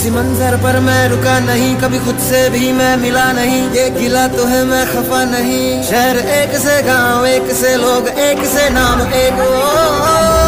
किसी मंजर पर मैं रुका नहीं, कभी खुद से भी मैं मिला नहीं। ये गिला तो है मैं खफा नहीं, शहर एक से गांव एक से लोग एक से नाम एक। ओ